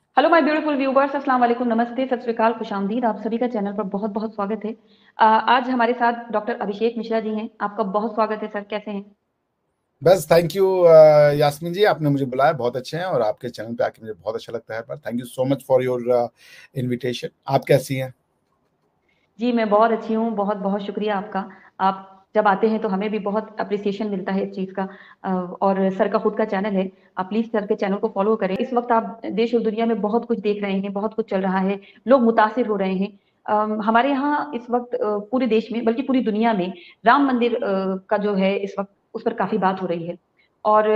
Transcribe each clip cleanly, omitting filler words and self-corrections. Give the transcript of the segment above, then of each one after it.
Hello my beautiful viewers, अस्सलाम वालेकुम, नमस्ते, सत श्री अकाल, खुशामदीद। आप सभी का चैनल पर बहुत बहुत स्वागत है। आज हमारे साथ डॉक्टर अभिषेक मिश्रा जी हैं। आपका बहुत स्वागत है सर, कैसे हैं? बस थैंक यू यास्मीन जी, आपने मुझे बुलाया, बहुत अच्छे हैं और आपके चैनल पे आके मुझे बहुत अच्छा लगता है। पर thank you so much for your invitation. आप कैसी हैं? जी, मैं बहुत अच्छी हूँ। बहुत बहुत शुक्रिया आपका। आप जब आते हैं तो हमें भी बहुत अप्रिसिएशन मिलता है इस चीज़ का। और सर का खुद का चैनल है। आप प्लीज़ सर के चैनल को फॉलो करें। इस वक्त आप देश और दुनिया में बहुत कुछ देख रहे हैं, बहुत कुछ चल रहा है, लोग मुतासिर हो रहे हैं। हमारे यहाँ इस वक्त पूरे देश में बल्कि पूरी दुनिया में राम मंदिर का जो है इस वक्त उस पर काफ़ी बात हो रही है। और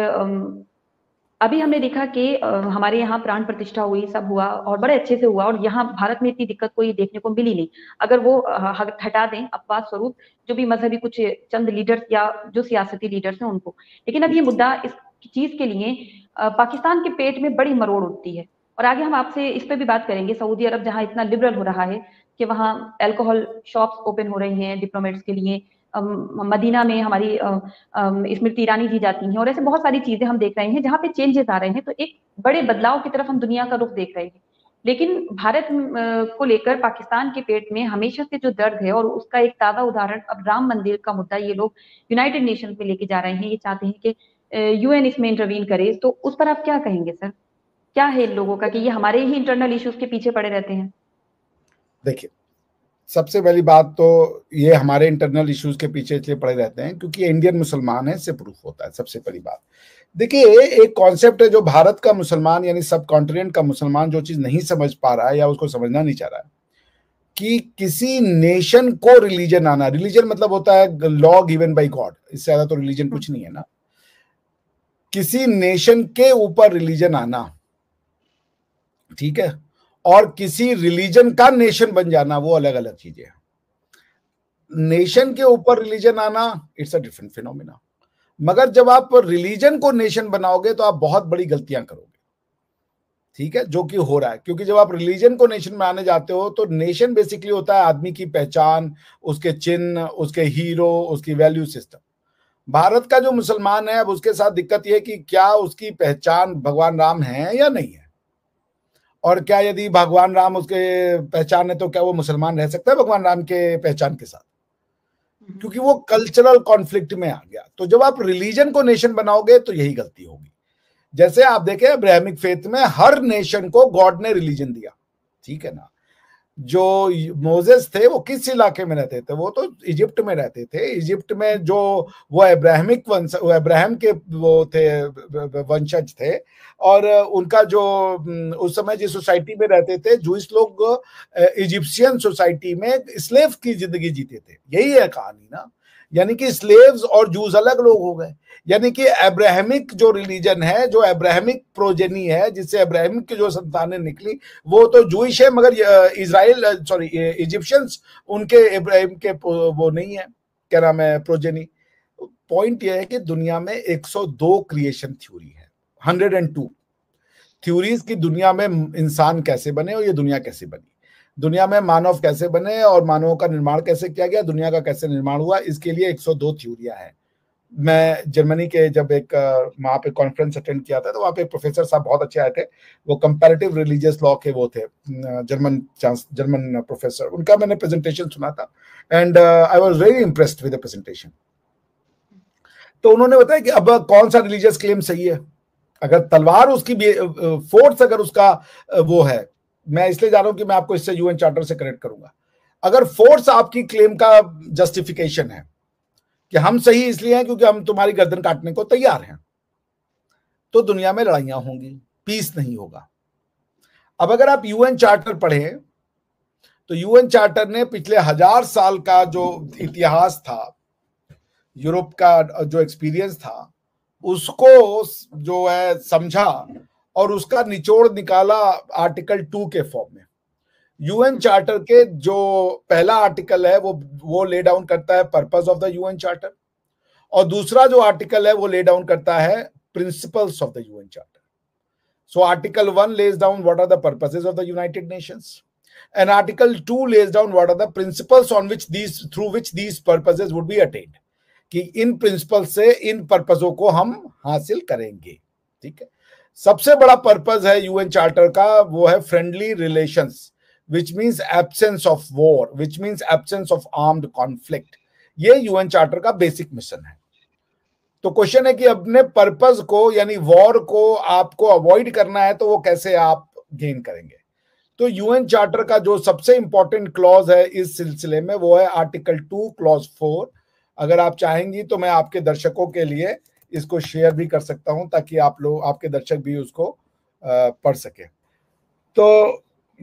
अभी हमने देखा कि हमारे यहाँ प्राण प्रतिष्ठा हुई, सब हुआ और बड़े अच्छे से हुआ, और यहाँ भारत में इतनी दिक्कत कोई देखने को मिली नहीं। अगर वो हटा दें अपवाद स्वरूप जो भी मजहबी कुछ चंद लीडर्स या जो सियासती लीडर्स हैं उनको। लेकिन अब ये मुद्दा इस चीज के लिए पाकिस्तान के पेट में बड़ी मरोड़ उठती है। और आगे हम आपसे इस पे भी बात करेंगे। सऊदी अरब जहाँ इतना लिबरल हो रहा है कि वहाँ अल्कोहल शॉप्स ओपन हो रही हैं डिप्लोमेट्स के लिए। मदीना में हमारी स्मृति ईरानी जी जाती हैं, और ऐसे बहुत सारी चीजें हम देख रहे हैं जहाँ पे चेंजेस आ रहे हैं। तो एक बड़े बदलाव की तरफ हम दुनिया का रुख देख रहे हैं। लेकिन भारत को लेकर पाकिस्तान के पेट में हमेशा से जो दर्द है, और उसका एक ताजा उदाहरण अब राम मंदिर का मुद्दा ये लोग यूनाइटेड नेशन पे लेके जा रहे हैं। ये चाहते हैं कि यूएन इसमें इंटरवीन करे। तो उस पर आप क्या कहेंगे सर? क्या है इन लोगों का कि ये हमारे ही इंटरनल इश्यूज के पीछे पड़े रहते हैं? देखिए, सबसे पहली बात तो ये हमारे इंटरनल इश्यूज के पीछे इसलिए पड़े रहते हैं क्योंकि ये इंडियन मुसलमान है, इससे प्रूफ होता है। सबसे पहली बात, देखिए, एक कॉन्सेप्ट है जो भारत का मुसलमान यानी सब कॉन्टिनेंट का मुसलमान जो चीज नहीं समझ पा रहा है या उसको समझना नहीं चाह रहा है कि किसी नेशन को रिलीजन आना, रिलीजन मतलब होता है लॉ गिवन बाय गॉड, इससे ज्यादा तो रिलीजन कुछ नहीं है ना। किसी नेशन के ऊपर रिलीजन आना, ठीक है, और किसी रिलीजन का नेशन बन जाना, वो अलग अलग चीजें हैं। नेशन के ऊपर रिलीजन आना, इट्स अ डिफरेंट फिनोमिना। मगर जब आप रिलीजन को नेशन बनाओगे तो आप बहुत बड़ी गलतियां करोगे, ठीक है, जो कि हो रहा है। क्योंकि जब आप रिलीजन को नेशन में आने जाते हो तो नेशन बेसिकली होता है आदमी की पहचान, उसके चिन्ह, उसके हीरो, उसकी वैल्यू सिस्टम। भारत का जो मुसलमान है, अब उसके साथ दिक्कत यह है कि क्या उसकी पहचान भगवान राम है या नहीं है, और क्या यदि भगवान राम उसके पहचान है तो क्या वो मुसलमान रह सकता है भगवान राम के पहचान के साथ? क्योंकि वो कल्चरल कॉन्फ्लिक्ट में आ गया। तो जब आप रिलीजन को नेशन बनाओगे तो यही गलती होगी। जैसे आप देखें, अब्राहमिक फेथ में हर नेशन को गॉड ने रिलीजन दिया, ठीक है ना। जो मोजेस थे वो किस इलाके में रहते थे? वो तो इजिप्ट में रहते थे। इजिप्ट में जो वो अब्राहमिक वंश, वो अब्राहम के वो थे, वंशज थे। और उनका जो उस समय जिस सोसाइटी में रहते थे जूइश लोग, इजिप्शियन सोसाइटी में स्लेव की जिंदगी जीते थे। यही है कहानी ना। यानी कि स्लेव्स और जूस अलग लोग हो गए। यानी कि अब्राहमिक जो रिलीजन है, जो अब्राहमिक प्रोजेनी है, जिससे अब्राहमिक की जो संतानें निकली, वो तो जूइश है, मगर इजराइल, सॉरी, इजिप्शियंस उनके इब्राहिम के वो नहीं है, क्या नाम है, प्रोजेनी। पॉइंट यह है कि दुनिया में 102 क्रिएशन थ्योरी है, 102 थ्योरीज की दुनिया में इंसान कैसे बने और ये दुनिया कैसे बनी, दुनिया में मानव कैसे बने और मानवों का निर्माण कैसे किया गया, दुनिया का कैसे निर्माण हुआ, इसके लिए 102 थ्योरियां हैं। मैं जर्मनी के जब एक वहां पे कॉन्फ्रेंस अटेंड किया था तो वहां पे एक प्रोफेसर साहब बहुत अच्छे आए थे। वो कंपैरेटिव रिलीजियस लॉ के वो थे, जर्मन प्रोफेसर। उनका मैंने प्रेजेंटेशन सुना था and I was very impressed with the presentation. तो उन्होंने बताया कि अब कौन सा रिलीजियस क्लेम सही है। अगर तलवार उसकी फोर्स अगर उसका वो है, मैं इसलिए जा रहा हूं कि मैं आपको इससे यूएन चार्टर से कनेक्ट करूंगा। अगर फोर्स आपकी क्लेम का जस्टिफिकेशन है कि हम सही इसलिए हैं क्योंकि हम तुम्हारी गर्दन काटने को तैयार हैं, तो दुनिया में लड़ाइयां होंगी, पीस नहीं होगा। अब अगर आप यूएन चार्टर पढ़ें तो यूएन चार्टर ने पिछले 1000 साल का जो इतिहास था, यूरोप का जो एक्सपीरियंस था, उसको जो है समझा और उसका निचोड़ निकाला आर्टिकल 2 के फॉर्म में। यूएन चार्टर के जो पहला आर्टिकल है वो ले डाउन करता है purpose of the UN charter, और दूसरा जो आर्टिकल है वो ले डाउन करता है principles of the UN charter. So article 1 lays down what are the purposes of the United Nations, and article 2 lays down what are the principles on which through which these purposes would be attained, कि in principle से इन पर्पसों को हम हासिल करेंगे, ठीक है। सबसे बड़ा पर्पज है यूएन चार्टर का, वो है friendly relations, which means absence of war, which means absence of armed conflict. ये यूएन चार्टर का बेसिक मिशन है। तो क्वेश्चन है कि अपने पर्पज को यानी वॉर को आपको अवॉइड करना है तो वो कैसे आप गेन करेंगे। तो यूएन चार्टर का जो सबसे इंपॉर्टेंट क्लॉज है इस सिलसिले में वो है आर्टिकल 2 क्लॉज 4। अगर आप चाहेंगी तो मैं आपके दर्शकों के लिए इसको शेयर भी कर सकता हूं ताकि आप लोग, आपके दर्शक भी उसको पढ़ सके। तो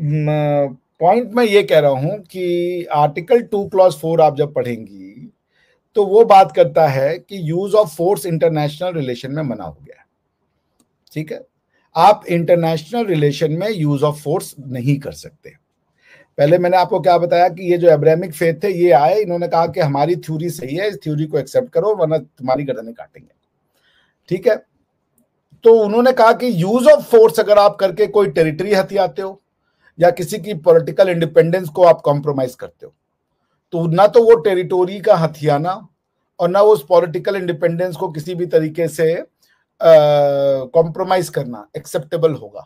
पॉइंट मैं ये कह रहा हूं कि आर्टिकल 2 क्लॉज 4 आप जब पढ़ेंगी तो वो बात करता है कि use of force international relation में मना हो गया है। ठीक है, आप इंटरनेशनल रिलेशन में यूज ऑफ फोर्स नहीं कर सकते। पहले मैंने आपको क्या बताया कि ये जो एब्राहमिक फेथ थे ये आए, इन्होंने कहा कि हमारी थ्योरी सही है, इस थ्योरी को एक्सेप्ट करो वरना तुम्हारी गर्दनें काटेंगे। ठीक है, तो उन्होंने कहा कि यूज ऑफ फोर्स अगर आप करके कोई टेरिटरी हथियाते हो या किसी की पॉलिटिकल इंडिपेंडेंस को आप कॉम्प्रोमाइज करते हो, तो ना तो वो टेरिटोरी का हथियाना और ना उस पॉलिटिकल इंडिपेंडेंस को किसी भी तरीके से कॉम्प्रोमाइज करना एक्सेप्टेबल होगा।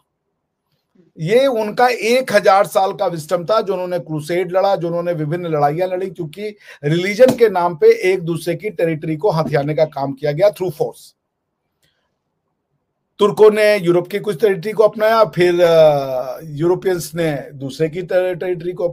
ये उनका 1000 साल का विस्डम था, जो उन्होंने क्रूसेड लड़ा, जो उन्होंने विभिन्न लड़ाइयां लड़ी, क्योंकि रिलीजन के नाम पे एक दूसरे की टेरिटरी को हथियाने का काम किया गया थ्रू फोर्स। तुर्कों ने यूरोप की कुछ टेरिटरी को अपनाया, फिर यूरोपियंस ने दूसरे की टेरिटरी को,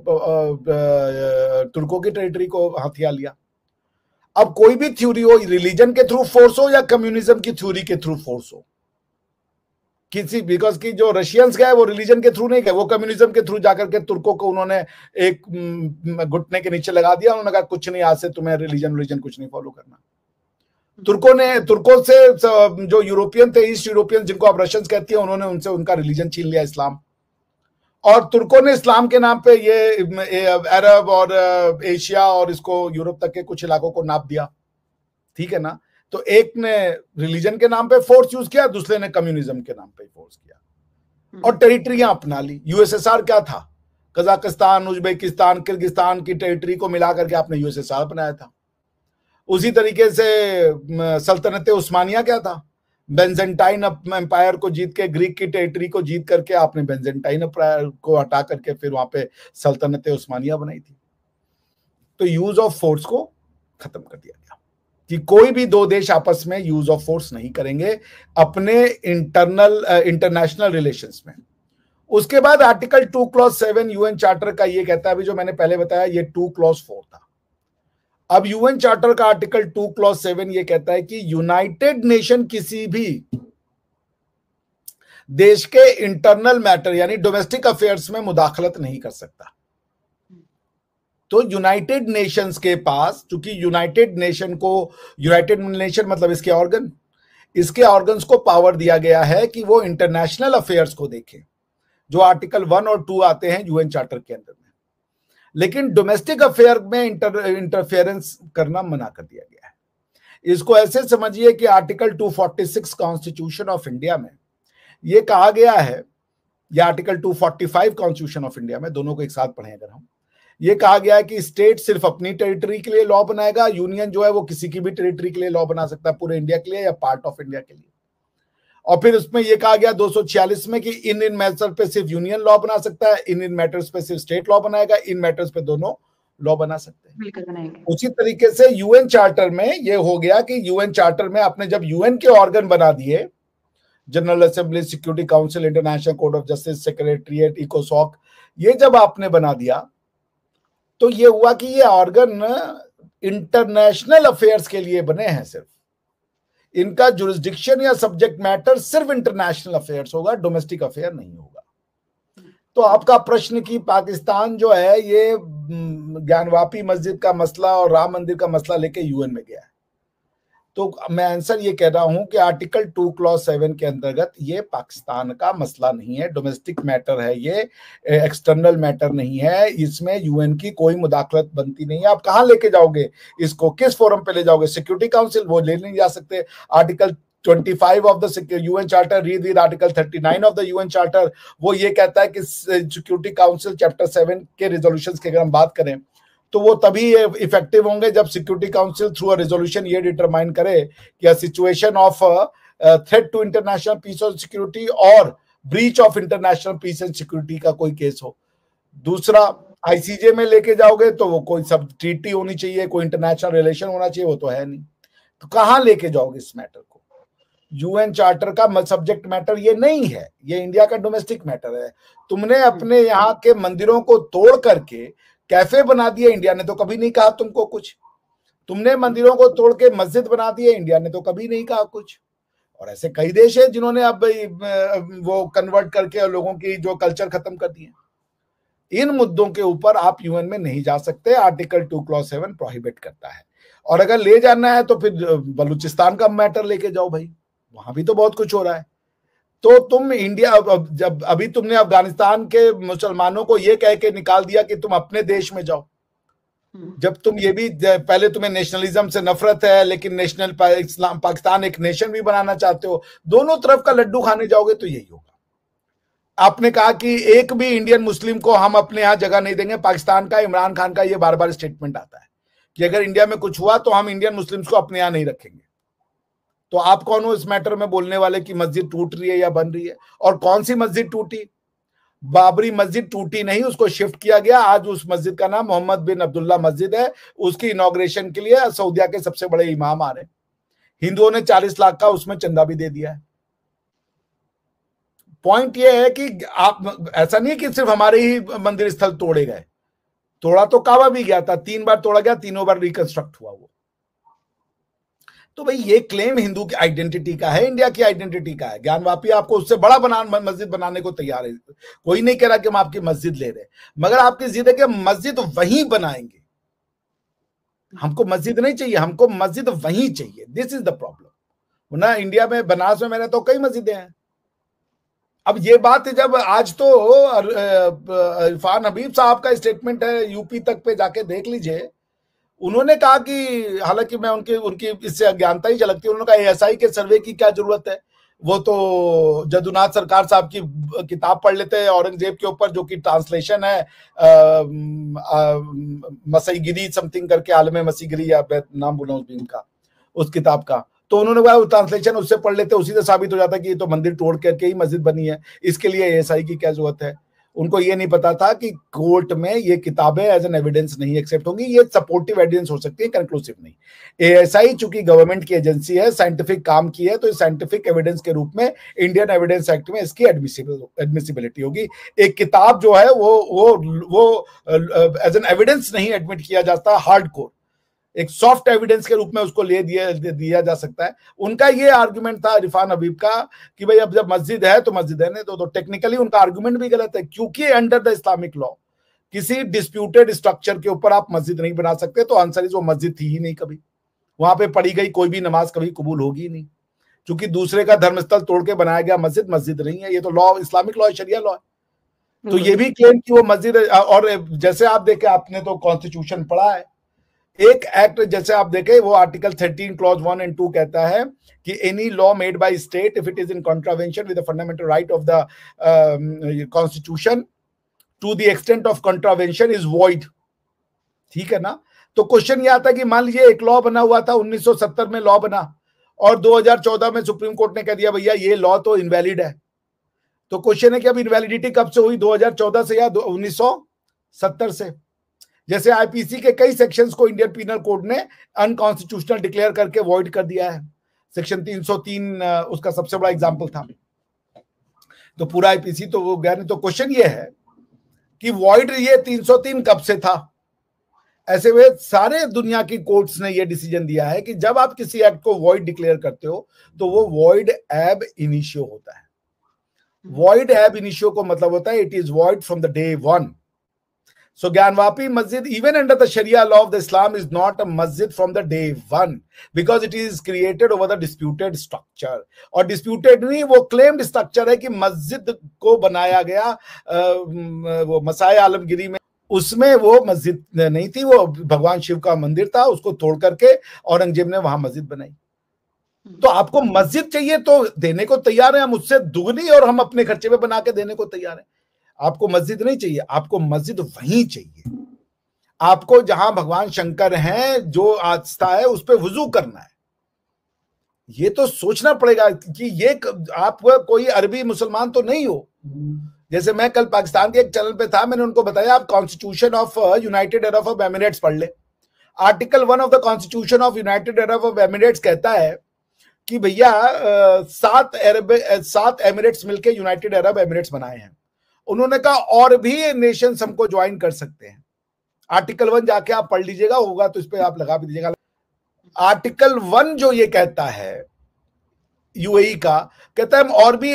तुर्कों की टेरिटरी को हथिया लिया। अब कोई भी थ्योरी हो, रिलीजन के थ्रू फोर्स हो या कम्युनिज्म की थ्योरी के थ्रू फोर्स हो, किसी, बिकॉज की जो रशियंस गए वो रिलीजन के थ्रू नहीं गए, वो कम्युनिज्म के थ्रू जाकर के तुर्कों को उन्होंने एक घुटने के नीचे लगा दिया। उन्होंने कहा कुछ नहीं, आज से तुम्हें रिलीजन कुछ नहीं फॉलो करना। तुर्कों से जो यूरोपियन थे, ईस्ट यूरोपियन जिनको आप रशियंस कहती हैं, उन्होंने उनसे उनका रिलीजन छीन लिया, इस्लाम। और तुर्कों ने इस्लाम के नाम पे ये अरब और एशिया और इसको यूरोप तक के कुछ इलाकों को नाप दिया। ठीक है ना, तो एक ने रिलीजन के नाम पे फोर्स यूज किया, दूसरे ने कम्युनिज्म के नाम पे फोर्स किया और टेरिटरियां अपना ली। यूएसएसआर क्या था? कजाकिस्तान, उज्बेकिस्तान, किर्गिस्तान की टेरिटरी को मिला करके आपने यूएसएसआर बनाया था। उसी तरीके से सल्तनत उस्मानिया क्या था? बेंजेंटाइन एम्पायर को जीत के, ग्रीक की टेरिटरी को जीत करके आपने बेंजेंटाइन एम्पायर को हटा करके फिर वहां पे सल्तनत उस्मानिया बनाई थी। तो यूज ऑफ फोर्स को खत्म कर दिया गया कि कोई भी दो देश आपस में यूज ऑफ फोर्स नहीं करेंगे अपने इंटरनेशनल रिलेशंस में। उसके बाद आर्टिकल 2 क्लॉज 7 यूएन चार्टर का ये कहता है, अभी जो मैंने पहले बताया ये 2 क्लॉज 4 था। अब यूएन चार्टर का आर्टिकल 2 क्लॉज 7 ये कहता है कि यूनाइटेड नेशन किसी भी देश के इंटरनल मैटर यानी डोमेस्टिक अफेयर्स में मुदाखलत नहीं कर सकता। तो यूनाइटेड नेशंस के पास, चूंकि यूनाइटेड नेशन मतलब इसके ऑर्गन्स को पावर दिया गया है कि वो इंटरनेशनल अफेयर्स को देखें, जो आर्टिकल 1 और 2 आते हैं यूएन चार्टर के अंदर में। लेकिन डोमेस्टिक अफेयर में इंटरफेरेंस करना मना कर दिया गया है। इसको ऐसे समझिए कि आर्टिकल 246 कॉन्स्टिट्यूशन ऑफ इंडिया में यह कहा गया है, या आर्टिकल 245 कॉन्स्टिट्यूशन ऑफ इंडिया में, दोनों को एक साथ पढ़ें अगर हम, ये कहा गया है कि स्टेट सिर्फ अपनी टेरिटरी के लिए लॉ बनाएगा, यूनियन जो है वो किसी की भी टेरिटरी के लिए लॉ बना सकता है, पूरे इंडिया के लिए या पार्ट ऑफ इंडिया के लिए। और फिर उसमें यह कहा गया 246 में कि इन मैटर्स पे सिर्फ यूनियन लॉ बना सकता है, इन मैटर्स पे सिर्फ स्टेट लॉ बनाएगा, इन मैटर्स पे दोनों लॉ बना सकते हैं, मिलकर बनाएंगे। उसी तरीके से यूएन चार्टर में यह हो गया कि यूएन चार्टर में आपने जब यूएन के ऑर्गन बना दिए, general assembly, security council, international court of justice, secretariat, इकोसॉक, ये जब आपने बना दिया तो ये हुआ कि ये ऑर्गन इंटरनेशनल अफेयर्स के लिए बने हैं। सिर्फ इनका जुरिस्डिक्शन या सब्जेक्ट मैटर सिर्फ इंटरनेशनल अफेयर्स होगा, डोमेस्टिक अफेयर नहीं होगा। तो आपका प्रश्न कि पाकिस्तान जो है ये ज्ञानवापी मस्जिद का मसला और राम मंदिर का मसला लेके यूएन में गया है, तो मैं आंसर ये कह रहा हूं कि आर्टिकल 2 क्लॉज 7 के अंतर्गत ये पाकिस्तान का मसला नहीं है, डोमेस्टिक मैटर है, ये एक्सटर्नल मैटर नहीं है, इसमें यूएन की कोई मुदाखलत बनती नहीं है। आप कहां लेके जाओगे इसको, किस फोरम पे ले जाओगे? सिक्योरिटी काउंसिल, वो ले नहीं जा सकते। Article 25 of the UN charter, read article 39 of the UN charter, वो ये कहता है कि सिक्योरिटी काउंसिल चैप्टर 7 के रिजोल्यूशंस की अगर हम बात करें तो वो तभी इफेक्टिव होंगे जब security council through a resolution ये डिटरमाइन करे कि a situation of threat to international peace और सिक्योरिटी और breach of international peace and security का कोई केस हो। दूसरा, आईसीजे में लेके जाओगे तो वो कोई सब ट्रीटी होनी चाहिए, कोई इंटरनेशनल रिलेशन होना चाहिए, वो तो है नहीं। तो कहां लेके जाओगे इस मैटर को? यूएन चार्टर का सब्जेक्ट मैटर ये नहीं है, ये इंडिया का डोमेस्टिक मैटर है। तुमने अपने यहाँ के मंदिरों को तोड़ करके कैफे बना दिया, इंडिया ने तो कभी नहीं कहा तुमको कुछ। तुमने मंदिरों को तोड़ के मस्जिद बना दिए, इंडिया ने तो कभी नहीं कहा कुछ। और ऐसे कई देश है जिन्होंने अब वो कन्वर्ट करके लोगों की जो कल्चर खत्म कर दिए। इन मुद्दों के ऊपर आप यूएन में नहीं जा सकते, आर्टिकल 2 क्लॉज 7 प्रोहिबिट करता है। और अगर ले जाना है तो फिर बलूचिस्तान का मैटर लेके जाओ भाई, वहां भी तो बहुत कुछ हो रहा है। तो तुम इंडिया, जब अभी तुमने अफगानिस्तान के मुसलमानों को ये कह के निकाल दिया कि तुम अपने देश में जाओ, जब तुम ये भी, पहले तुम्हें नेशनलिज्म से नफरत है लेकिन नेशनल पाकिस्तान एक नेशन भी बनाना चाहते हो, दोनों तरफ का लड्डू खाने जाओगे तो यही होगा। आपने कहा कि एक भी इंडियन मुस्लिम को हम अपने यहां जगह नहीं देंगे। पाकिस्तान का, इमरान खान का ये बार बार स्टेटमेंट आता है कि अगर इंडिया में कुछ हुआ तो हम इंडियन मुस्लिम्स को अपने यहां नहीं रखेंगे। तो आप कौन हो इस मैटर में बोलने वाले कि मस्जिद टूट रही है या बन रही है? और कौन सी मस्जिद टूटी? बाबरी मस्जिद टूटी नहीं, उसको शिफ्ट किया गया। आज उस मस्जिद का नाम मोहम्मद बिन अब्दुल्ला मस्जिद है। उसकी इनॉग्रेशन के लिए सऊदिया के सबसे बड़े इमाम आ रहे हैं। हिंदुओं ने 40 लाख का उसमें चंदा भी दे दिया है। पॉइंट ये है कि आप, ऐसा नहीं है कि सिर्फ हमारे ही मंदिर स्थल तोड़े गए, तोड़ा तो काबा भी गया था, 3 बार तोड़ा गया, तीनों बार रिकंस्ट्रक्ट हुआ वो। तो भाई ये क्लेम हिंदू की आइडेंटिटी का है, इंडिया की आइडेंटिटी का है। ज्ञानवापी आपको उससे बड़ा मस्जिद बनाने को तैयार है। कोई नहीं कह रहा कि हम आपकी मस्जिद ले रहे, मगर आपकी जिद है कि मस्जिद वहीं बनाएंगे। हमको मस्जिद नहीं चाहिए, हमको मस्जिद वहीं चाहिए। दिस इज द प्रॉब्लम ना। इंडिया में, बनारस में मैंने तो कई मस्जिदें हैं। अब ये बात जब आज तो इरफान हबीब साहब का स्टेटमेंट है, यूपी तक पे जाके देख लीजिए। उन्होंने कहा कि, हालांकि मैं उनकी इससे अज्ञानता ही झलकती है, उन्होंने कहा एएसआई के सर्वे की क्या जरूरत है, वो तो जदुनाथ सरकार साहब की किताब पढ़ लेते हैं औरंगजेब के ऊपर, जो कि ट्रांसलेशन है मसीगिरी समथिंग करके, आलम मसीगिरी या नाम बोला उस किताब का। तो उन्होंने कहा ट्रांसलेशन उससे पढ़ लेते, उसी से साबित हो जाता कि ये तो मंदिर तोड़ करके ही मस्जिद बनी है, इसके लिए एएसआई की क्या जरूरत है। उनको ये नहीं पता था कि कोर्ट में ये किताबें एज एन एविडेंस नहीं एक्सेप्ट होंगी, ये सपोर्टिव एविडेंस हो सकती है, कंक्लूसिव नहीं। एएसआई चूंकि गवर्नमेंट की एजेंसी है, साइंटिफिक काम की है, तो इस साइंटिफिक एविडेंस के रूप में इंडियन एविडेंस एक्ट में इसकी एडमिसिबिलिटी होगी। एक किताब जो है वो एज एन एविडेंस नहीं एडमिट किया जाता, हार्डकोर एक सॉफ्ट एविडेंस के रूप में उसको दिया जा सकता है। उनका ये आर्गुमेंट था इरफान हबीब का कि भाई अब जब मस्जिद है तो मस्जिद है, नहीं तो टेक्निकली उनका आर्गुमेंट भी गलत है, क्योंकि अंडर द इस्लामिक लॉ किसी डिस्प्यूटेड स्ट्रक्चर के ऊपर आप मस्जिद नहीं बना सकते। तो आंसर इज वो मस्जिद थी ही नहीं कभी, वहां पे पढ़ी गई कोई भी नमाज कभी कबूल होगी नहीं, क्योंकि दूसरे का धर्मस्थल तोड़ के बनाया गया मस्जिद मस्जिद नहीं है। ये तो लॉ, इस्लामिक लॉ, शरिया लॉ है। तो ये भी क्लेम कि वो मस्जिद, और जैसे आप देखे, आपने तो कॉन्स्टिट्यूशन पढ़ा है, एक एक्ट जैसे आप देखें, वो आर्टिकल 13 क्लॉज 1 एंड 2 कहता है कि any law made by state if it is in contravention with the fundamental right of the constitution to the extent of contravention is void. ठीक है ना। तो क्वेश्चन ये आता है कि मान लीजिए एक लॉ बना हुआ था, 1970 में लॉ बना, और 2014 में सुप्रीम कोर्ट ने कह दिया भैया ये लॉ तो इनवैलिड है। तो क्वेश्चन है कि अब इनवैलिडिटी कब से हुई, 2014 से या 1970 से? जैसे आईपीसी के कई सेक्शंस को इंडियन पीनल कोड ने अनकॉन्स्टिट्यूशनल डिक्लेयर करके वॉइड कर दिया है। सेक्शन 303 उसका सबसे बड़ा एग्जांपल था। तो पूरा आईपीसी तो वो गया नहीं। तो क्वेश्चन ये है कि वॉइड ये 303 कब से था? ऐसे में सारे दुनिया की कोर्ट्स ने ये डिसीजन दिया है कि जब आप किसी एक्ट को वॉइड डिक्लेयर करते हो तो वो वॉइड एब इनिशियो होता है। वॉइड एब इनिशियो को मतलब होता है it is void from the day one. So Gyanvapi Masjid, even under the Sharia law of the Islam, is not a masjid from the day one, because it is created over the disputed structure. और disputed नहीं, वो claimed structure है कि मस्जिद को बनाया गया वो मसाए आलमगिरी में, उसमें वो मस्जिद नहीं थी, वो भगवान शिव का मंदिर था, उसको तोड़ करके औरंगजेब ने वहां मस्जिद बनाई। तो आपको मस्जिद चाहिए तो देने को तैयार है हम, उससे दुगनी, और हम अपने खर्चे पे बना के देने को तैयार है। आपको मस्जिद नहीं चाहिए, आपको मस्जिद वहीं चाहिए। आपको जहां भगवान शंकर हैं, जो आस्था है, उस पर वुजू करना है। ये तो सोचना पड़ेगा कि ये आप कोई अरबी मुसलमान तो नहीं हो। जैसे मैं कल पाकिस्तान के एक चैनल पे था, मैंने उनको बताया आप constitution of United Arab of Emirates पढ़ ले। Article 1 of the constitution of United Arab of Emirates कहता है कि भैया 7 एमिरेट्स मिलकर यूनाइटेड अरब एमिरेट्स बनाए हैं। उन्होंने कहा और भी नेशंस हमको ज्वाइन कर सकते हैं। आर्टिकल 1 जाके आप पढ़ लीजिएगा, होगा तो इस पे आप लगा भी दीजिएगा। आर्टिकल 1 जो ये कहता है यूएई का, कहता है हम और भी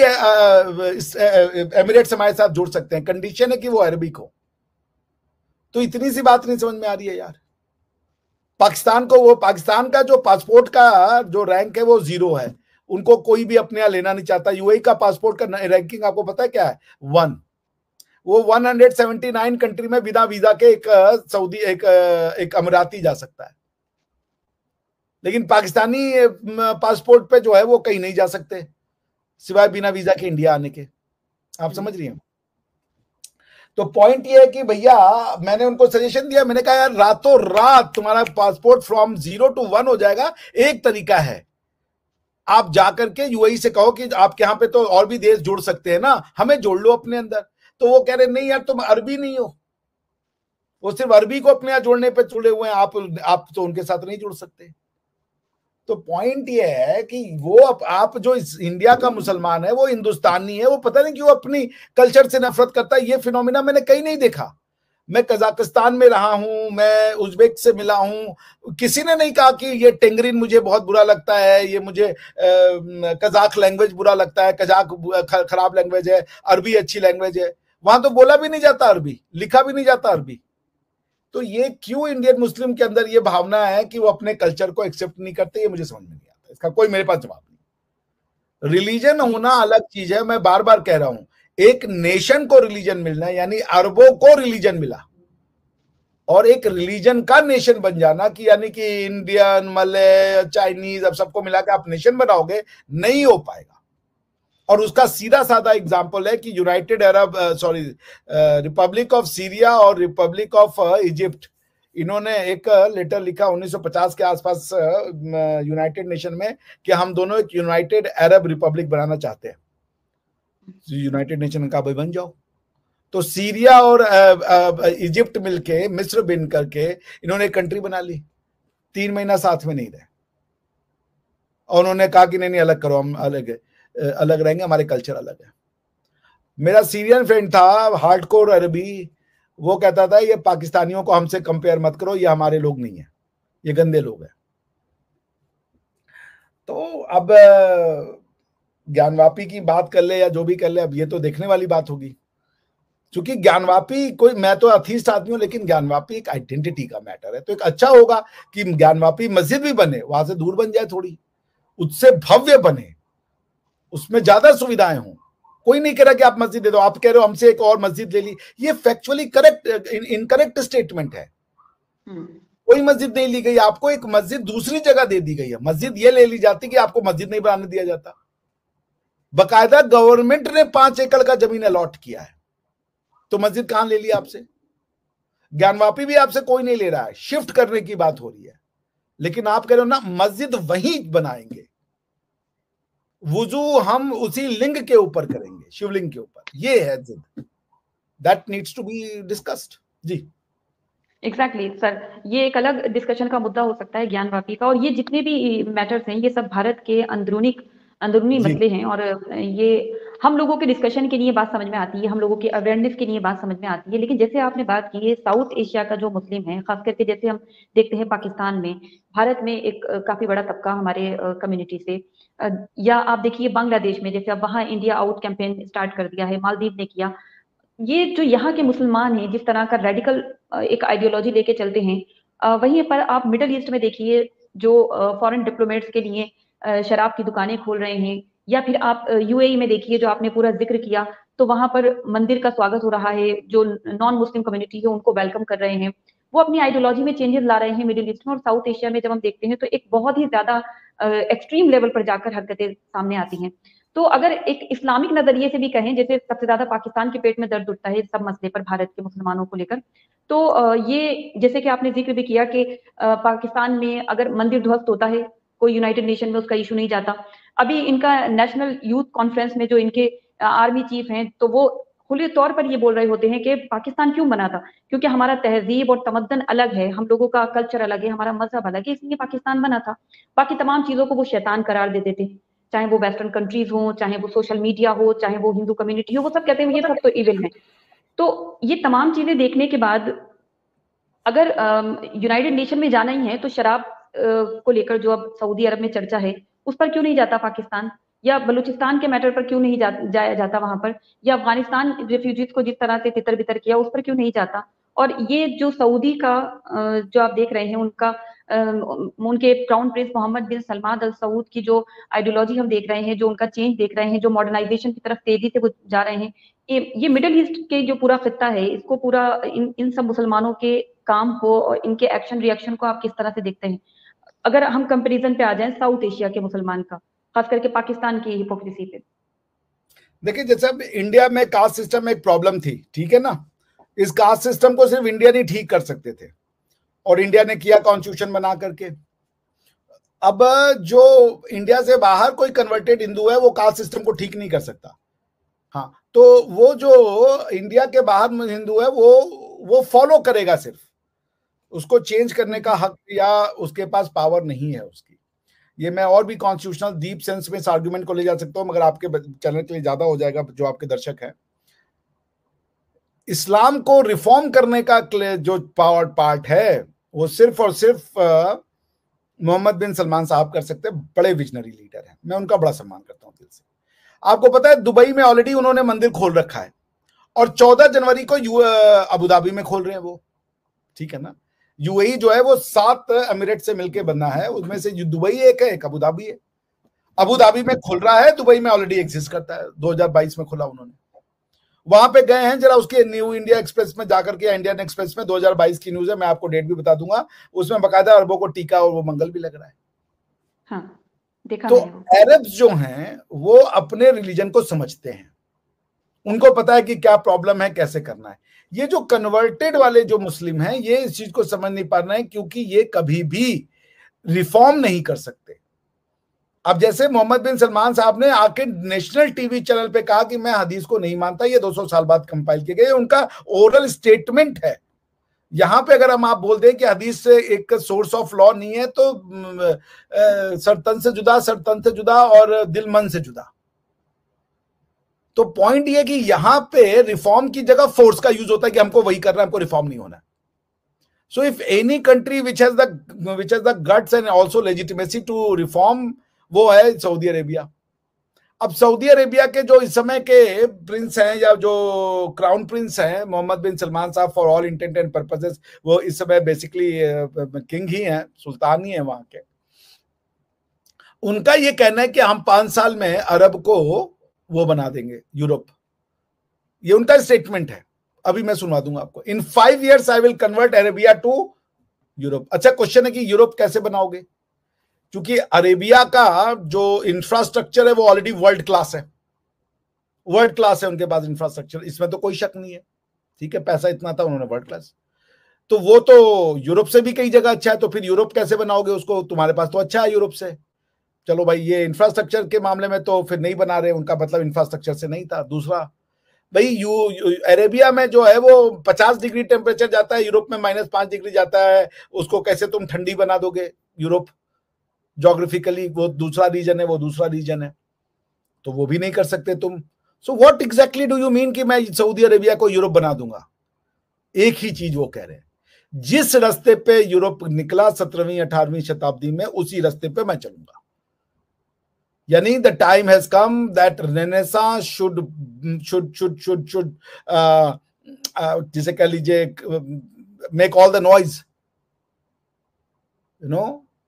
एमिरेट्स हमारे साथ जुड़ सकते हैं, कंडीशन है कि वो अरबिक हो। तो इतनी सी बात नहीं समझ में आ रही है यार। पाकिस्तान को, वो पाकिस्तान का जो पासपोर्ट का जो रैंक है वो 0 है, उनको कोई भी अपने यहाँ लेना नहीं चाहता। यूएई का पासपोर्ट का रैंकिंग आपको पता है क्या है? 1। वो 179 कंट्री में बिना वीजा के एक सऊदी एक अमीराती जा सकता है, लेकिन पाकिस्तानी पासपोर्ट पे जो है वो कहीं नहीं जा सकते सिवाय बिना वीजा के इंडिया आने के। आप समझ रही हैं? तो पॉइंट ये है कि भैया मैंने उनको सजेशन दिया, मैंने कहा यार रातों रात तुम्हारा पासपोर्ट फ्रॉम 0 to 1 हो जाएगा। एक तरीका है, आप जाकर के यूएई से कहो कि आपके यहाँ पे तो और भी देश जुड़ सकते हैं ना, हमें जोड़ लो अपने अंदर। तो वो कह रहे नहीं यार तुम अरबी नहीं हो, वो सिर्फ अरबी को अपने यहाँ जोड़ने पे जुड़े हुए हैं, आप तो उनके साथ नहीं जुड़ सकते। तो पॉइंट ये है कि वो आप जो इस इंडिया का मुसलमान है वो हिंदुस्तानी है, वो पता नहीं क्यों अपनी कल्चर से नफरत करता है। ये फिनोमिना मैंने कहीं नहीं देखा। मैं कजाकिस्तान में रहा हूं, मैं उज्बेक से मिला हूं, किसी ने नहीं कहा कि ये टेंगरिन मुझे बहुत बुरा लगता है, ये मुझे कजाक लैंग्वेज बुरा लगता है, कजाक खराब लैंग्वेज है, अरबी अच्छी लैंग्वेज है। वहां तो बोला भी नहीं जाता अरबी, लिखा भी नहीं जाता अरबी। तो ये क्यों इंडियन मुस्लिम के अंदर ये भावना है कि वो अपने कल्चर को एक्सेप्ट नहीं करते, ये मुझे समझ में नहीं आता। इसका कोई मेरे पास जवाब नहीं। रिलीजन होना अलग चीज है, मैं बार बार कह रहा हूं। एक नेशन को रिलीजन मिलना, यानी अरबों को रिलीजन मिला, और एक रिलीजन का नेशन बन जाना कि यानी कि इंडियन, मलय, चाइनीज, अब सबको मिला के आप नेशन बनाओगे, नहीं हो पाएगा। और उसका सीधा साधा एग्जांपल है कि United Arab Republic of Syria और रिपब्लिक ऑफ इजिप्ट, इन्होंने एक लेटर लिखा 1950 के आसपास यूनाइटेड नेशन में कि हम दोनों एक यूनाइटेड अरब रिपब्लिक बनाना चाहते हैं। यूनाइटेड नेशन का भाई बन जाओ। तो सीरिया और इजिप्ट मिलके, मिस्र बिन करके इन्होंने एक कंट्री बना ली। 3 महीना साथ में नहीं रहे और उन्होंने कहा कि नहीं अलग करो, हम अलग रहेंगे, हमारे कल्चर अलग है। मेरा सीरियन फ्रेंड था, हार्डकोर अरबी, वो कहता था ये पाकिस्तानियों को हमसे कंपेयर मत करो, ये हमारे लोग नहीं है, ये गंदे लोग हैं। तो अब ज्ञानवापी की बात कर ले या जो भी कर ले, अब ये तो देखने वाली बात होगी। क्योंकि ज्ञानवापी कोई, मैं तो अथीस्ट आदमी हूं, लेकिन ज्ञानवापी एक आइडेंटिटी का मैटर है। तो एक अच्छा होगा कि ज्ञानवापी मस्जिद भी बने, वहां से दूर बन जाए थोड़ी, उससे भव्य बने, उसमें ज्यादा सुविधाएं हों। कोई नहीं कह रहा कि आप मस्जिद दे दो, आप कह रहे हो हमसे एक और मस्जिद ले ली, ये फैक्चुअली करेक्ट इनकरेक्ट स्टेटमेंट है। कोई मस्जिद नहीं ली गई, आपको एक मस्जिद दूसरी जगह दे दी गई है। मस्जिद ये ले ली जाती कि आपको मस्जिद नहीं बनाने दिया जाता। बकायदा गवर्नमेंट ने 5 एकड़ का जमीन अलॉट किया है, तो मस्जिद कहां ले ली आपसे? ज्ञानवापी भी आपसे कोई नहीं ले रहा है, शिफ्ट करने की बात हो रही है। लेकिन आप कह रहे हो ना मस्जिद वहीं बनाएंगे, वुजू हम उसी लिंग के ऊपर करेंगे, शिवलिंग के ऊपर। ये है जिद, that needs to be discussed. जी एग्जैक्टली सर, ये एक अलग डिस्कशन का मुद्दा हो सकता है ज्ञानवापी का। और ये जितने भी मैटर्स हैं, ये सब भारत के अंदरूनी मसले हैं। और ये हम लोगों के डिस्कशन के लिए बात समझ में आती है, हम लोगों के अवेयरनेस के लिए बात समझ में आती है। लेकिन जैसे आपने बात की है, साउथ एशिया का जो मुस्लिम है, खास करके जैसे हम देखते हैं पाकिस्तान में, भारत में एक काफी बड़ा तबका हमारे कम्युनिटी से, या आप देखिए बांग्लादेश में, जैसे अब वहाँ इंडिया आउट कैंपेन स्टार्ट कर दिया है, मालदीव ने किया। ये जो यहाँ के मुसलमान हैं, जिस तरह का रेडिकल एक आइडियोलॉजी लेके चलते हैं, वहीं पर आप मिडल ईस्ट में देखिए, जो फॉरेन डिप्लोमेट्स के लिए शराब की दुकानें खोल रहे हैं, या फिर आप यूएई में देखिए, जो आपने पूरा जिक्र किया, तो वहां पर मंदिर का स्वागत हो रहा है, जो नॉन मुस्लिम कम्युनिटी है उनको वेलकम कर रहे हैं। वो अपनी आइडियोलॉजी में चेंजेस ला रहे हैं मिडिल ईस्ट में। और साउथ एशिया में जब हम देखते हैं, तो एक बहुत ही ज्यादा एक्सट्रीम लेवल पर जाकर हरकतें सामने आती हैं। तो अगर एक इस्लामिक नजरिए से भी कहें, जैसे सबसे ज्यादा पाकिस्तान के पेट में दर्द उठता है इस सब मसले पर भारत के मुसलमानों को लेकर, तो ये जैसे कि आपने जिक्र भी किया कि पाकिस्तान में अगर मंदिर ध्वस्त होता है, कोई यूनाइटेड नेशन में उसका इशू नहीं जाता। अभी इनका नेशनल यूथ कॉन्फ्रेंस में जो इनके आर्मी चीफ हैं, तो वो खुले तौर पर ये बोल रहे होते हैं कि पाकिस्तान क्यों बना था, क्योंकि हमारा तहजीब और तमद्दन अलग है, हम लोगों का कल्चर अलग है, हमारा मजहब अलग है, इसलिए पाकिस्तान बना था। बाकी तमाम चीजों को वो शैतान करार देते थे, चाहे वो वेस्टर्न कंट्रीज हो, चाहे वो सोशल मीडिया हो, चाहे वो हिंदू कम्युनिटी हो, वो सब कहते हैं ये सब तो इविल है। तो ये तमाम चीजें देखने के बाद अगर यूनाइटेड नेशन में जाना ही है तो शराब को लेकर जो अब सऊदी अरब में चर्चा है, उस पर क्यों नहीं जाता पाकिस्तान, या बलूचिस्तान के मैटर पर क्यों नहीं जाया जाता वहां पर, या अफगानिस्तान रिफ्यूजीज को जिस तरह से तितर बितर किया उस पर क्यों नहीं जाता। और ये जो सऊदी का जो आप देख रहे हैं उनका उनके crown prince Mohammed bin Salman al Saud की जो आइडियोलॉजी हम देख रहे हैं, जो उनका चेंज देख रहे हैं, जो मॉडर्नाइजेशन की तरफ तेजी से वो जा रहे हैं, ये मिडिल ईस्ट के जो पूरा खित्ता है, इसको पूरा इन सब मुसलमानों के काम को और इनके एक्शन रिएक्शन को आप किस तरह से देखते हैं? अगर हम कंपैरिजन पे आ जाएं साउथ एशिया के मुसलमान का, खास करके पाकिस्तान की हिपोक्रेसी पे। देखिए, जैसे अब इंडिया में कास्ट सिस्टम में एक प्रॉब्लम थी, ठीक है ना। इस कास्ट सिस्टम को सिर्फ इंडिया नहीं ठीक कर सकते थे, और इंडिया ने किया कॉन्स्टिट्यूशन बना करके। अब जो इंडिया से बाहर कोई कन्वर्टेड हिंदू है वो कास्ट सिस्टम को ठीक नहीं कर सकता। हाँ, तो वो जो इंडिया के बाहर हिंदू है वो फॉलो करेगा, सिर्फ उसको चेंज करने का हक या उसके पास पावर नहीं है उसकी। ये मैं और भी कॉन्स्टिट्यूशनल डीप सेंस में इस आर्गुमेंट को ले जा सकता हूं, मगर आपके चैनल के लिए ज्यादा हो जाएगा जो आपके दर्शक हैं। इस्लाम को रिफॉर्म करने का जो पावर पार्ट है वो सिर्फ और सिर्फ मोहम्मद बिन सलमान साहब कर सकते हैं। बड़े विजनरी लीडर हैं, मैं उनका बड़ा सम्मान करता हूं दिल से। आपको पता है दुबई में ऑलरेडी उन्होंने मंदिर खोल रखा है, और 14 जनवरी को अबू धाबी में खोल रहे हैं वो, ठीक है ना। यूएई जो है वो 7 एमिरेट से मिलकर बना है, उसमें से दुबई एक है, एक अबू धाबी है। अबू धाबी में खुल रहा है, दुबई में ऑलरेडी एग्जिस्ट करता है, 2022 में खुला उन्होंने। वहां पे गए हैं, जरा उसके न्यू इंडिया एक्सप्रेस में जाकर के, इंडियन एक्सप्रेस में 2022 की न्यूज है, मैं आपको डेट भी बता दूंगा, उसमें बकायदा अरबों को टीका और वो मंगल भी लग रहा है। हाँ, देखा तो मैंने। अरब्स जो हैं वो अपने रिलीजन को समझते हैं, उनको पता है कि क्या प्रॉब्लम है, कैसे करना है। ये जो कन्वर्टेड वाले जो मुस्लिम हैं ये इस चीज को समझ नहीं पा रहे हैं, क्योंकि ये कभी भी रिफॉर्म नहीं कर सकते। अब जैसे मोहम्मद बिन सलमान साहब ने आके नेशनल टीवी चैनल पे कहा कि मैं हदीस को नहीं मानता, ये 200 साल बाद कंपाइल किए गए, उनका ओरल स्टेटमेंट है। यहां पे अगर हम आप बोल दें कि हदीस से एक सोर्स ऑफ लॉ नहीं है, तो सरतन से जुदा, सरतन से जुदा और दिल मन से जुदा। तो पॉइंट ये कि यहां पे रिफॉर्म की जगह फोर्स का यूज होता है कि हमको वही करना है, हमको रिफॉर्म नहीं होना। So if any country which has the guts and also legitimacy to reform, वो है सऊदी अरेबिया। अब सऊदी अरेबिया के जो इस समय के प्रिंस हैं, या जो क्राउन प्रिंस हैं, मोहम्मद बिन सलमान साहब, for all intent and purposes वो इस समय बेसिकली किंग ही हैं, सुल्तान ही हैं वहां के। उनका ये कहना है कि हम 5 साल में अरब को वो बना देंगे यूरोप, ये उनका स्टेटमेंट है। अभी मैं सुनवा दूंगा आपको। In 5 years I will convert Arabia to Europe. अच्छा, क्वेश्चन है कि यूरोप कैसे बनाओगे, क्योंकि अरेबिया का जो इंफ्रास्ट्रक्चर है वो ऑलरेडी वर्ल्ड क्लास है, वर्ल्ड क्लास है उनके पास इंफ्रास्ट्रक्चर, इसमें तो कोई शक नहीं है, ठीक है। पैसा इतना था, उन्होंने वर्ल्ड क्लास। तो वो तो यूरोप से भी कई जगह अच्छा है, तो फिर यूरोप कैसे बनाओगे उसको, तुम्हारे पास तो अच्छा है यूरोप से। चलो भाई, ये इंफ्रास्ट्रक्चर के मामले में तो फिर नहीं बना रहे, उनका मतलब इंफ्रास्ट्रक्चर से नहीं था। दूसरा भाई, अरेबिया में जो है वो 50 डिग्री टेम्परेचर जाता है, यूरोप में -5 डिग्री जाता है, उसको कैसे तुम ठंडी बना दोगे। यूरोप ज्योग्राफिकली वो दूसरा रीजन है, वो दूसरा रीजन है, तो वो भी नहीं कर सकते तुम। So what exactly do you mean कि मैं सऊदी अरेबिया को यूरोप बना दूंगा? एक ही चीज वो कह रहे हैं, जिस रास्ते पे यूरोप निकला 17वीं 18वीं शताब्दी में, उसी रास्ते पे मैं चलूंगा। यानी the time has come that renaissance should जिसे कह लीजिए make all the noise, you know,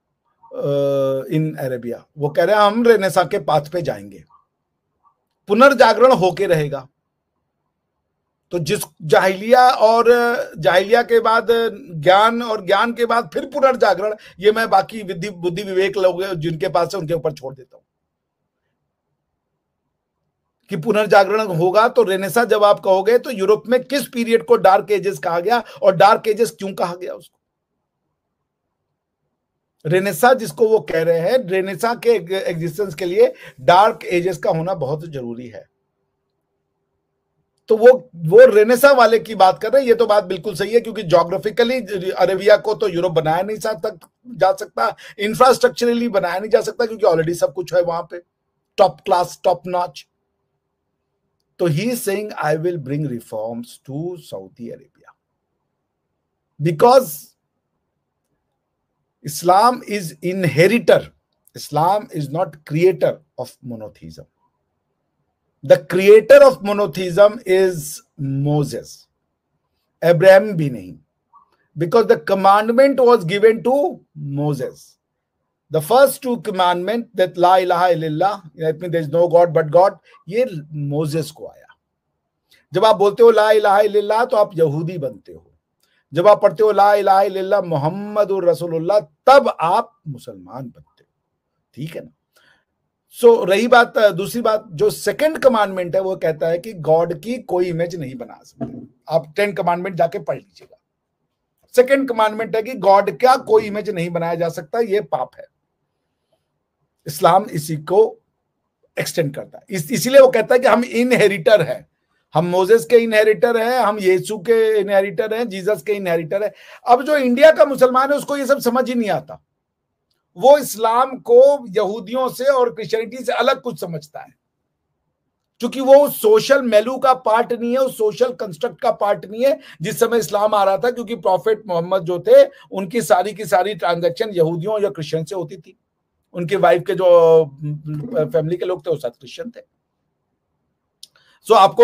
in Arabia. वो कह रहे हैं हम रेनेसा के पाथ पे जाएंगे, पुनर्जागरण होके रहेगा। तो जिस जाहिलिया के बाद ज्ञान, और ज्ञान के बाद फिर पुनर्जागरण, ये मैं बाकी बुद्धि विवेक लोग जिनके पास है उनके ऊपर छोड़ देता हूं कि पुनर्जागरण होगा। तो रेनेसा जब आप कहोगे तो यूरोप में किस पीरियड को डार्क एजेस कहा गया, और डार्क एजेस क्यों कहा गया उसको? रेनेसा जिसको वो कह रहे हैं, रेनेसा के एग्जिस्टेंस के लिए डार्क एजेस का होना बहुत जरूरी है। तो वो रेनेसा वाले की बात कर रहे हैं। ये तो बात बिल्कुल सही है, क्योंकि ज्योग्राफिकली अरेबिया को तो यूरोप बनाया नहीं जा सकता, इंफ्रास्ट्रक्चरली बनाया नहीं जा सकता, क्योंकि ऑलरेडी सब कुछ है वहां पे, टॉप क्लास, टॉप नॉच। तो he is saying I will bring reforms to Saudi Arabia because Islam is inheritor. Islam is not creator of monotheism. The creator of monotheism is Moses. Abraham bhi nahi. Because the commandment was given to Moses. The first two commandments, that La ilaha illallah, that means there is no God but God, ये Moses को आया। जब आप बोलते हो ला इलाहा इल्लल्लाह तो आप यहूदी बनते हो। जब आप पढ़ते हो ला इलाहा इल्लल्लाह मुहम्मदुर रसूलुल्लाह तब आप मुसलमान बनते हो, ठीक है ना। सो रही बात, दूसरी बात जो सेकंड कमांडमेंट है वो कहता है कि गॉड की कोई इमेज नहीं बना सकते। आप 10 कमांडमेंट जाके पढ़ लीजिएगा। सेकंड कमांडमेंट है कि गॉड का कोई इमेज नहीं बनाया जा सकता, ये पाप है। इस्लाम इसी को एक्सटेंड करता है, इसीलिए वो कहता है कि हम इनहेरिटर हैं, हम मोजेस के इनहेरिटर हैं, हम यीशु के इनहेरिटर हैं, जीसस के इनहेरिटर हैं। अब जो इंडिया का मुसलमान है उसको ये सब समझ ही नहीं आता, वो इस्लाम को यहूदियों से और क्रिश्चियनिटी से अलग कुछ समझता है, क्योंकि वो सोशल मेलू का पार्ट नहीं है, उस सोशल कंस्ट्रक्ट का पार्ट नहीं है जिस समय इस्लाम आ रहा था। क्योंकि प्रॉफिट मोहम्मद जो थे उनकी सारी की सारी ट्रांजैक्शन यहूदियों या क्रिश्चियन से होती थी। उनके वाइफ के जो फैमिली के लोग थे वो सब क्रिश्चियन थे। सो आपको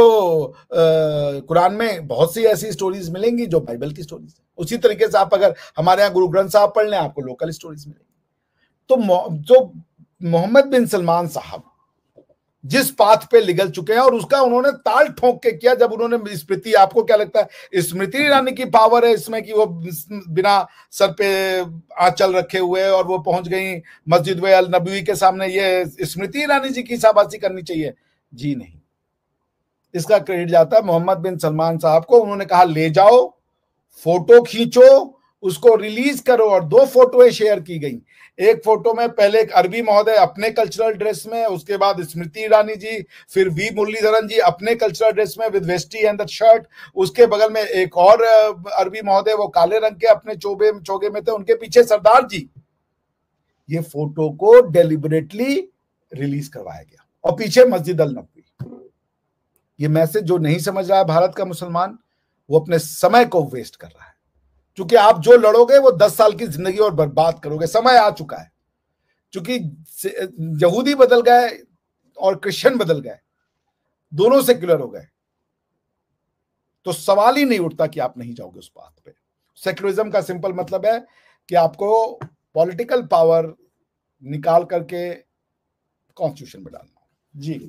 कुरान में बहुत सी ऐसी स्टोरीज मिलेंगी जो बाइबल की स्टोरीज है। उसी तरीके से आप अगर हमारे यहाँ गुरु ग्रंथ साहब पढ़ लें आपको लोकल स्टोरीज मिलेंगी। तो जो मोहम्मद बिन सलमान साहब जिस पाथ पे निकल चुके हैं और उसका उन्होंने ताल ठोक के किया, जब उन्होंने स्मृति, आपको क्या लगता है स्मृति ईरानी की पावर है इसमें कि वो बिना सर पे आंचल रखे हुए और वो पहुंच गई मस्जिद अल नबवी के सामने, ये स्मृति ईरानी जी की शाबाशी करनी चाहिए? जी नहीं, इसका क्रेडिट जाता है मोहम्मद बिन सलमान साहब को। उन्होंने कहा ले जाओ, फोटो खींचो, उसको रिलीज करो, और 2 फोटोएं शेयर की गई। एक फोटो में पहले एक अरबी महोदय अपने कल्चरल ड्रेस में, उसके बाद स्मृति ईरानी जी, फिर वी मुरलीधरन जी अपने कल्चरल ड्रेस में with veshti and the shirt, उसके बगल में एक और अरबी महोदय वो काले रंग के अपने चोगे में थे, उनके पीछे सरदार जी। ये फोटो को डेलिबरेटली रिलीज करवाया गया और पीछे मस्जिद अल नबवी। ये मैसेज जो नहीं समझ रहा है भारत का मुसलमान, वो अपने समय को वेस्ट कर रहा है, क्योंकि आप जो लड़ोगे वो 10 साल की जिंदगी और बर्बाद करोगे। समय आ चुका है, क्योंकि यहूदी बदल गए और क्रिश्चियन बदल गए, दोनों सेक्युलर हो गए, तो सवाल ही नहीं उठता कि आप नहीं जाओगे उस पाथ पे। सेक्युलरिज्म का सिंपल मतलब है कि आपको पॉलिटिकल पावर निकाल करके कॉन्स्टिट्यूशन में डालना। जी,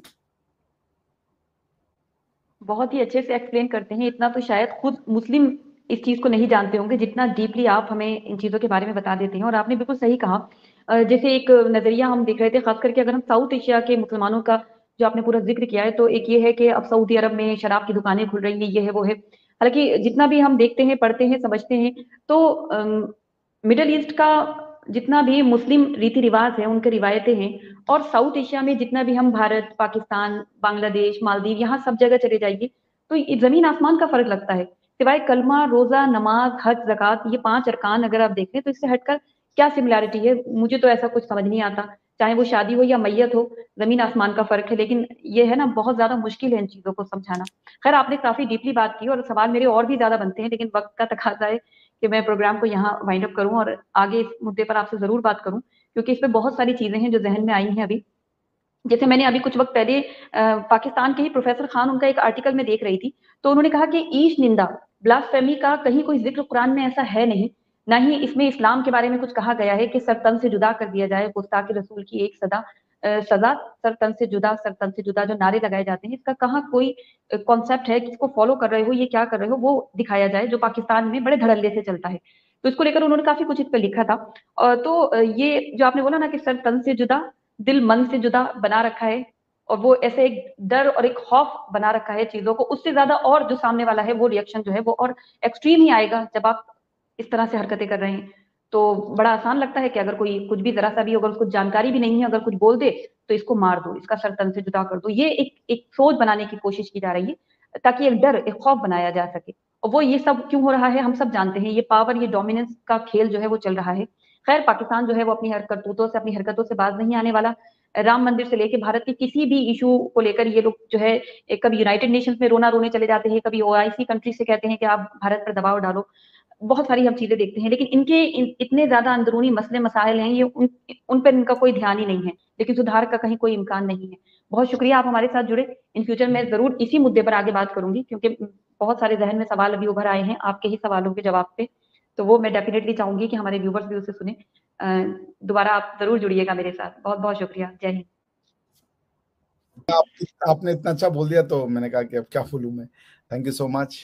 बहुत ही अच्छे से एक्सप्लेन करते हैं। इतना तो शायद खुद मुस्लिम इस चीज को नहीं जानते होंगे जितना डीपली आप हमें इन चीजों के बारे में बता देते हैं। और आपने बिल्कुल सही कहा, जैसे एक नजरिया हम देख रहे थे, खास करके अगर हम साउथ एशिया के मुसलमानों का जो आपने पूरा जिक्र किया है, तो एक ये है कि अब सऊदी अरब में शराब की दुकानें खुल रही हैं, ये है वो है। हालांकि जितना भी हम देखते हैं, पढ़ते हैं, समझते हैं, तो मिडल ईस्ट का जितना भी मुस्लिम रीति रिवाज है, उनके रिवायतें हैं, और साउथ एशिया में जितना भी हम भारत, पाकिस्तान, बांग्लादेश, मालदीव, यहाँ सब जगह चले जाइए तो जमीन आसमान का फर्क लगता है। सिवाय कलमा, रोजा, नमाज, हज, ज़कात, ये 5 अरकान अगर आप देखें तो इससे हटकर क्या सिमिलैरिटी है? मुझे तो ऐसा कुछ समझ नहीं आता। चाहे वो शादी हो या मैयत हो, जमीन आसमान का फर्क है। लेकिन ये है ना, बहुत ज्यादा मुश्किल है इन चीजों को समझाना। खैर, आपने काफी डीपली बात की और सवाल मेरे और भी ज्यादा बनते हैं, लेकिन वक्त का तकाजा है कि मैं प्रोग्राम को यहाँ वाइंड अप करूं और आगे इस मुद्दे पर आपसे जरूर बात करूं, क्योंकि इस पे बहुत सारी चीजें हैं जो जहन में आई हैं अभी। जैसे मैंने अभी कुछ वक्त पहले पाकिस्तान के ही प्रोफेसर खान, उनका एक आर्टिकल में देख रही थी, तो उन्होंने कहा कि ईश निंदा, ब्लास्फेमी का कहीं कोई जिक्र कुरान में ऐसा है नहीं, ना ही इसमें इस्लाम के बारे में कुछ कहा गया है कि सर तन से जुदा कर दिया जाए। गुस्ताखी रसूल की एक सजा, सर तन से जुदा, सर तन से जुदा जो नारे लगाए जाते हैं, इसका कहाँ कोई कॉन्सेप्ट है, किसको फॉलो कर रहे हो, ये क्या कर रहे हो, वो दिखाया जाए, जो पाकिस्तान में बड़े धड़ल्ले से चलता है। तो इसको लेकर उन्होंने काफी कुछ इस पर लिखा था। तो ये जो आपने बोला ना कि सर तन से जुदा, दिल मन से जुदा बना रखा है, और वो ऐसे एक डर और एक खौफ बना रखा है चीजों को, उससे ज्यादा और जो सामने वाला है वो रिएक्शन जो है वो और एक्सट्रीम ही आएगा जब आप इस तरह से हरकतें कर रहे हैं। तो बड़ा आसान लगता है कि अगर कोई कुछ भी जरा सा भी, अगर उसको जानकारी भी नहीं है, अगर कुछ बोल दे तो इसको मार दो, इसका सर तन से जुदा कर दो। ये एक सोच बनाने की कोशिश की जा रही है, ताकि एक डर, एक खौफ बनाया जा सके। और वो ये सब क्यों हो रहा है, हम सब जानते हैं। ये पावर, ये डोमिनेंस का खेल जो है वो चल रहा है। खैर, पाकिस्तान जो है वो अपनी करतूतों से, अपनी हरकतों से बाज नहीं आने वाला। राम मंदिर से लेके भारत के किसी भी इशू को लेकर ये लोग जो है, कभी यूनाइटेड नेशंस में रोना रोने चले जाते हैं, कभी ओआईसी कंट्री से कहते हैं कि आप भारत पर दबाव डालो। बहुत सारी हम चीजें देखते हैं, लेकिन इनके इतने ज्यादा अंदरूनी मसले मसाइल हैं, ये उन पर इनका कोई ध्यान ही नहीं है, लेकिन सुधार का कहीं कोई इम्कान नहीं है। बहुत शुक्रिया, आप हमारे साथ जुड़े। इन फ्यूचर मैं जरूर इसी मुद्दे पर आगे बात करूंगी, क्योंकि बहुत सारे जहन में सवाल अभी उभर आए हैं आपके ही सवालों के जवाब पे। तो वो मैं डेफिनेटली चाहूंगी कि हमारे व्यूवर्स भी उसे सुने। दोबारा आप जरूर जुड़िएगा मेरे साथ। बहुत बहुत शुक्रिया। जय हिंद। आपने इतना अच्छा बोल दिया तो मैंने कहा कि अब क्या बोलूं मैं। Thank you so much.